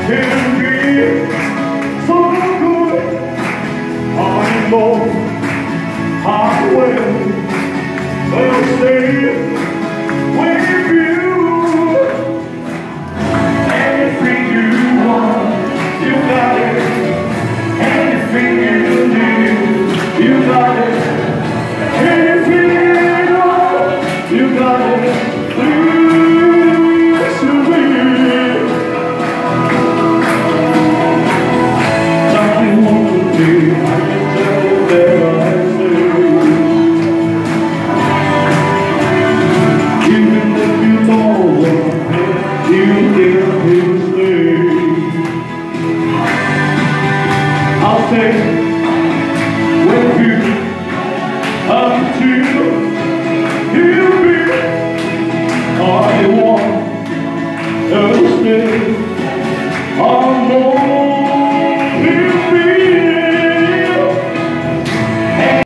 can be so good. I know I will stay with you. Anything you want, you got it. Anything you need, you got it. Anything you know, you got it. I'll take